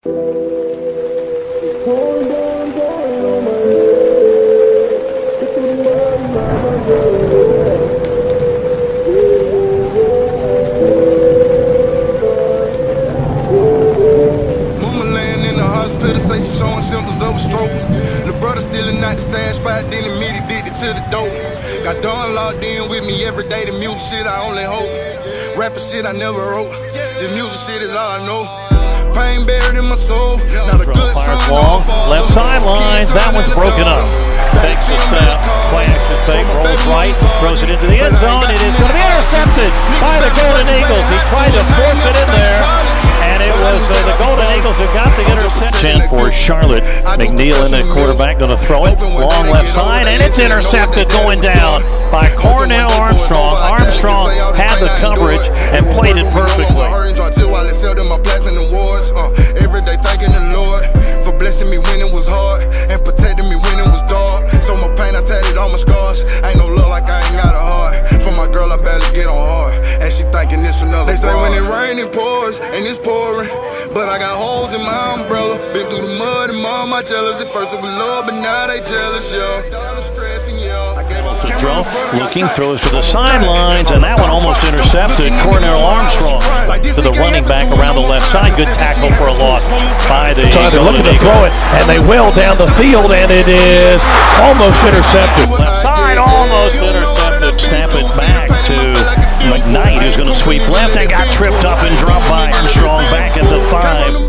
Say she showing symptoms of a stroke. The brother still in the stash spot, then admitted did it to the dope. Got Dawn locked in with me every day. The music shit I only hope. Rapping shit I never wrote. The music shit is all I know. Pain buried in my soul. Not a good song. Long, left sidelines. That one's broken up. Takes the snap. Play action fake. Rolls right. Throws it into the end zone. It is going to be intercepted by the Golden Eagles. He tried to force it in there. And it was the Golden Eagles who got the interception for Charlotte. McNeil in the quarterback, going to throw it. Long left side, and it's intercepted going down by Cornell Armstrong. Armstrong had the coverage and played it perfectly. Every day thanking the Lord for blessing me when it was hard and protecting me when it was dark. So my pain, I tatted all my scars. Ain't no love like I ain't got a heart. For my girl, I barely get on hard, and she thinking this another. They say when it rain, it pours, and it's pouring. But I got holes in my umbrella. Been through the mud and mom, my jealous. At first it was love, but now they jealous, yo. To throw, looking, throws to the sidelines, and that one almost intercepted. Cornell Armstrong to the running back around the left side. Good tackle for a loss by the so they're looking to throw it, and they will down the field, and it is almost intercepted. Left side, almost intercepted. Snap it back to McKnight, who's going to sweep left and got tripped up and dropped by Armstrong back at the 5.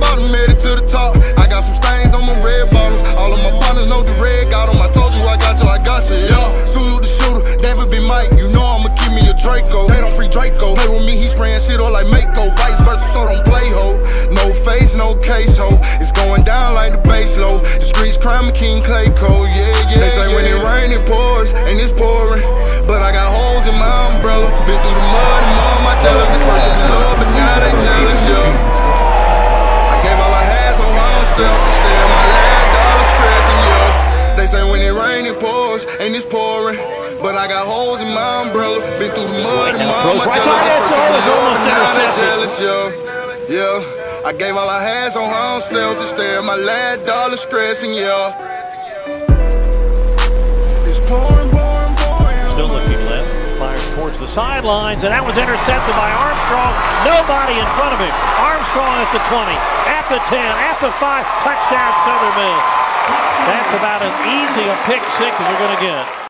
I got some stains on my red bottoms. All of my partners know the red got them. I told you I got you, yeah. Salute the shooter, David B. Mike. You know I'ma keep me a Draco. They don't free Draco. Play with me, he spraying shit on like Mako. Vice versa, so don't play, ho. No face, no case, ho. It's going down like the bass low. The streets crime, King Clay Cole, yeah. They say when it rain, it pours, and it's pouring. But I got holes in my umbrella. Been through the mud and mom, my jealous. At first it was love, but now they jealous, yo. I gave all I had, so I don't selfish. Stay my last dollar stressing, yo. They say when it rain, it pours, and it's pouring. But I got holes in my umbrella. Been through the mud and mom, my jealous. At first it was love, but now they jealous, yo. Yeah, I gave all I had, so I don't selfish. Stay my last dollar stressing, yo. It's pouring. Still looking left, fires towards the sidelines, and that was intercepted by Armstrong. Nobody in front of him. Armstrong at the 20, at the 10, at the 5, touchdown Southern Miss. That's about as easy a pick six as you're going to get.